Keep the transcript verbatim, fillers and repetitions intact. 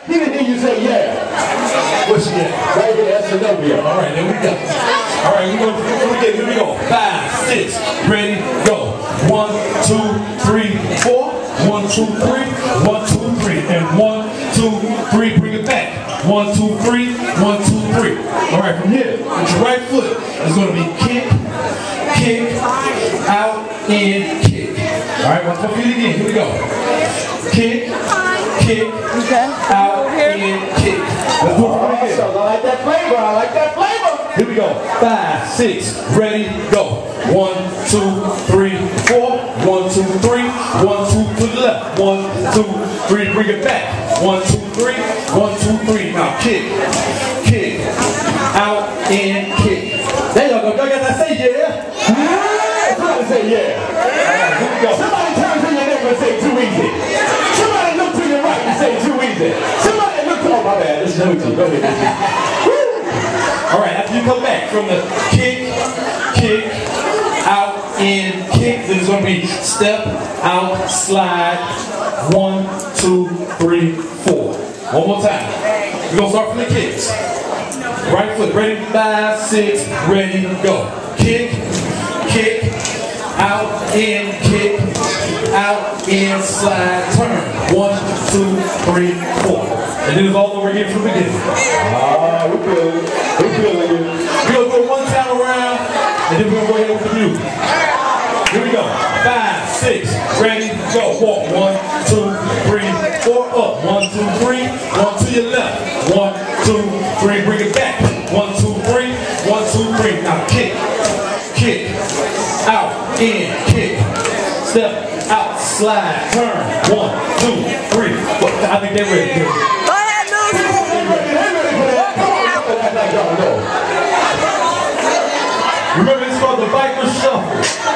He didn't hear you say yeah. What's she at? Right here, that's Zenobia. All right, there we go. All right, we're going to get here we go. Five, six, ready, go. One, two, three, four. One, two, three. One, two, three. And one, two, three. Bring it back. One, two, three. One, two, three. All right, from here, with your right foot, it's going to be kick, kick, out, in, kick. All right, one, two, three again. Here we go. Kick, kick, okay. out, in, kick. Let's do it again. I like that flavor. I like that flavor. Here we go. Five, six, ready, go. One, two, three, four. One, two, three. One, two to the left. One, two, three. Bring it back. One, two, three. One, two, three. Now kick, kick, out, in, kick. There y'all go. Y'all got that say yeah? Somebody say yeah. Right, here we go. Somebody turn to your neighbor and say too easy. Somebody look to your right and say too easy. Somebody look to, oh my bad, this is Lucy. Go ahead. All right, after you come back from the kick, kick, out, in, kick, then it's going to be step, out, slide, one, two, three, four. One more time. We're going to start from the kicks. Right foot, ready, five, six, ready, go. Kick, kick, out, in, kick, out, in, slide, turn. One, two, three, four. And then it's all over again from the beginning. Ah, we're good. We're feeling you. We're going to go one time around, and then we're going to go ahead with the music. Here we go. Five, six, ready, go. Walk. One, two, three, four, up. One, two, three. One to your left. One, two, three. Bring it back. One, two, three. One, two, three. Now kick, kick, out, in, kick. Step, out, slide, turn. One, two, three. Four. I think they're ready. Go ahead, Lucy. They're ready for that. Come on, act like y'all know. Remember, it's called the Biker Shuffle.